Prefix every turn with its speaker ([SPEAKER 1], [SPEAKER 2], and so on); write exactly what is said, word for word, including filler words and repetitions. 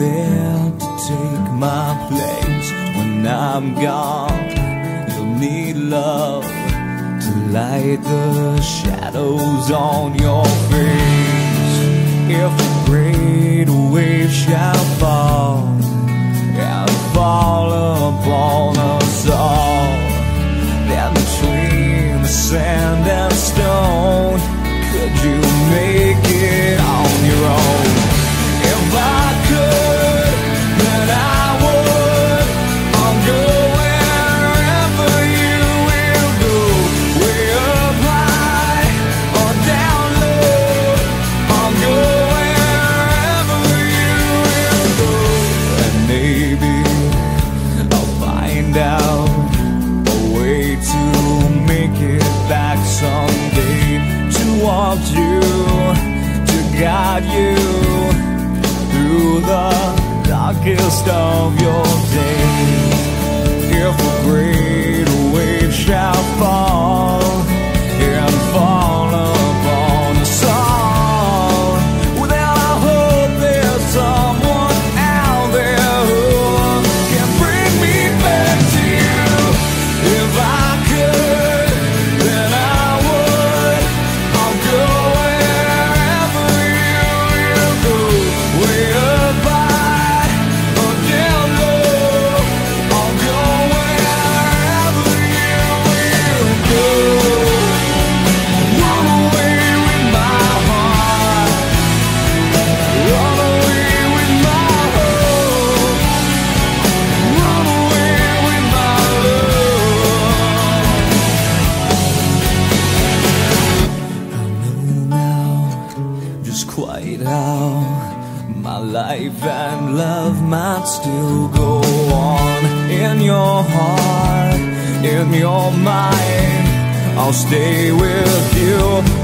[SPEAKER 1] there to take my place when I'm gone. You'll need love to light the shadows on your face. If a great wave shall fall and fall upon us all, then between the sand and stone, could you make it on your own? If I could, then I would. I'll go wherever you will go, way up high or down low. I'll go wherever you will go, and maybe I'll find out a way to make it back someday, to walk you, to guide you through the darkest of your days. If a great wave shall fall and fall upon us all, well, then I hope there's someone out there who can bring me back to you. If I could, then I would. I'll go wherever you will go, way up high or down low. I'll go wherever you will go. Run away with my heart, run away with my hope, run away with my love. I know now just quite how my life and love might still go on. In your heart, in your mind, I'll stay with you